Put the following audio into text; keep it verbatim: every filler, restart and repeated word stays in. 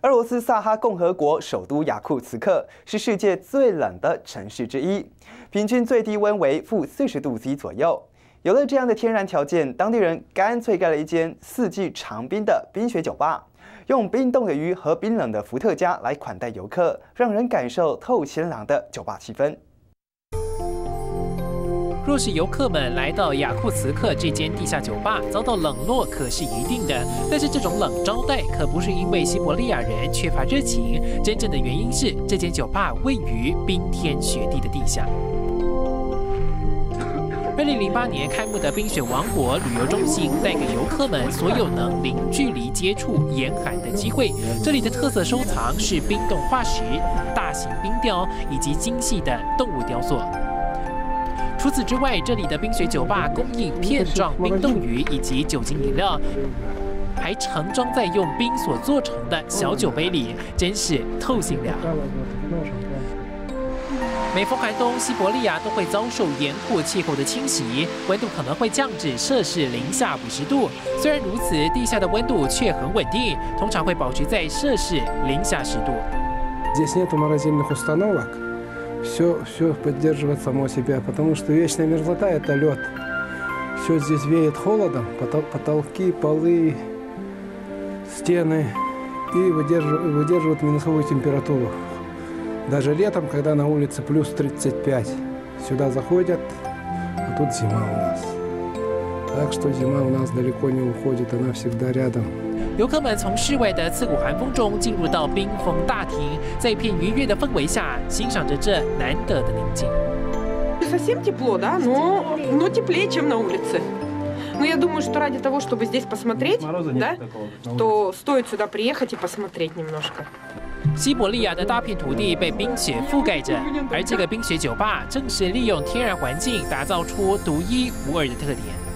俄罗斯萨哈共和国首都雅库茨克是世界最冷的城市之一，平均最低温为负四十度 C 左右。有了这样的天然条件，当地人干脆盖了一间四季常冰的冰雪酒吧，用冰冻的鱼和冰冷的伏特加来款待游客，让人感受透鲜朗的酒吧气氛。 若是游客们来到雅库茨克这间地下酒吧，遭到冷落可是一定的。但是这种冷招待可不是因为西伯利亚人缺乏热情，真正的原因是这间酒吧位于冰天雪地的地下。二零零八年开幕的冰雪王国旅游中心，带给游客们所有能零距离接触严寒的机会。这里的特色收藏是冰冻化石、大型冰雕以及精细的动物雕塑。 除此之外，这里的冰雪酒吧供应片状冰冻鱼以及酒精饮料，还盛装在用冰所做成的小酒杯里，真是透心凉。每逢寒冬，西伯利亚都会遭受严酷气候的侵袭，温度可能会降至摄氏零下五十度。虽然如此，地下的温度却很稳定，通常会保持在摄氏零下十度。 Все, все поддерживает само себя, потому что вечная мерзлота – это лед. Все здесь веет холодом, потолки, полы, стены и выдерживают, выдерживают минусовую температуру. Даже летом, когда на улице плюс тридцать пять, сюда заходят, а тут зима у нас. Так что зима у нас далеко не уходит, она всегда рядом. 游客们从室外的刺骨寒风中进入到冰封大厅，在一片愉悦的氛围下，欣赏着这难得的宁静。 Совсем тепло, да, но, но теплее, чем на улице. Но я думаю, что ради того, чтобы здесь посмотреть, да, то стоит сюда приехать и посмотреть немножко. 西伯利亚的大片土地被冰雪覆盖着，而这个冰雪酒吧正是利用天然环境打造出独一无二的特点。